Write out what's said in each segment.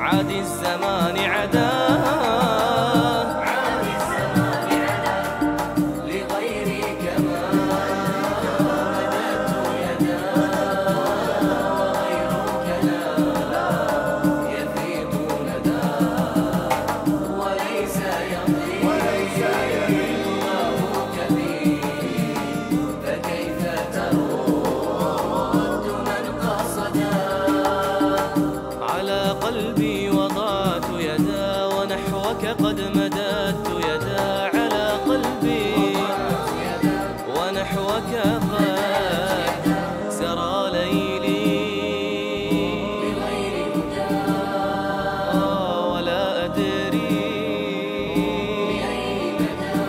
عاد الزمان عدا لغيري كما مددت يدا وغيرك لا يفيض ندى وليس يمضي الله كبير فكيف ترد من قصدا على قلبي وضعت يدا ونحوك قد مددت يدا على قلبي ونحوك قد سرى ليلي بغير هدى ولا أدري بأي مدى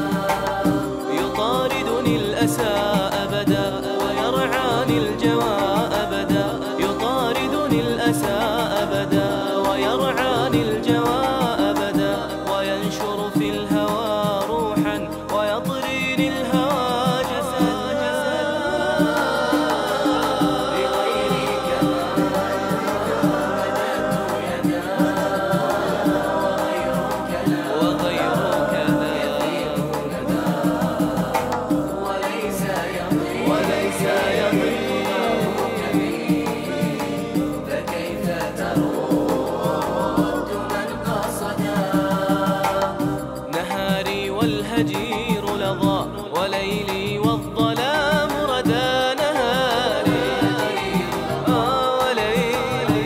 يطاردني الأسى أبدا ويرعاني الجوى أبدا يطاردني الأسى أبدا ويرعاني الجوى أبدا وينشر في الهوى روحا ويطريني الهوى جسدا بغيري كما مددت يدا وغيرك لا يفيض ندى وليس يمضي فكيف ترد من قصدا نهاري والهجير لظى وليلي والظلام ردى نهاري وليلي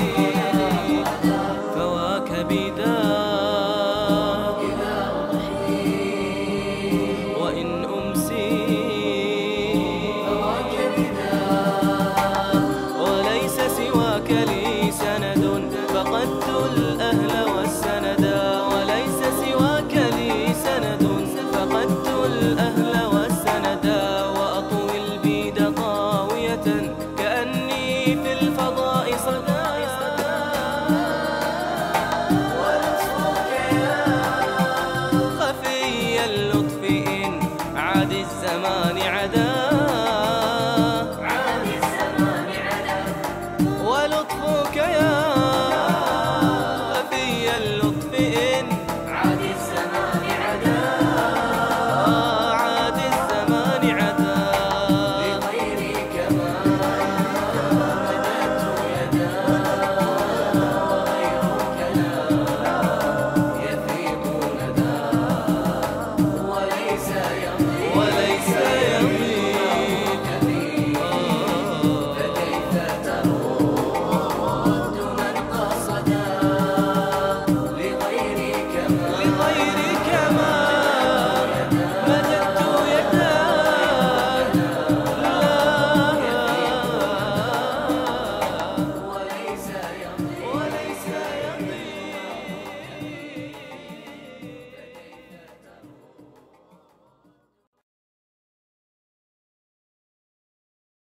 فواك بدا وإن أمسي فواك بدا وليس سواك لي سند فقدت الأهل والسندا وليس سواك لي سند فقدت الأهل والسندا وأطوي البيد طاوية كأني في الفضاء صدى ولطفك يا خفي اللطف إن عاد الزمان عدا ولطفك يا خفي اللطف إن عاد الزمان عدا عاد الزمان عدا لغيري كما مددت يدا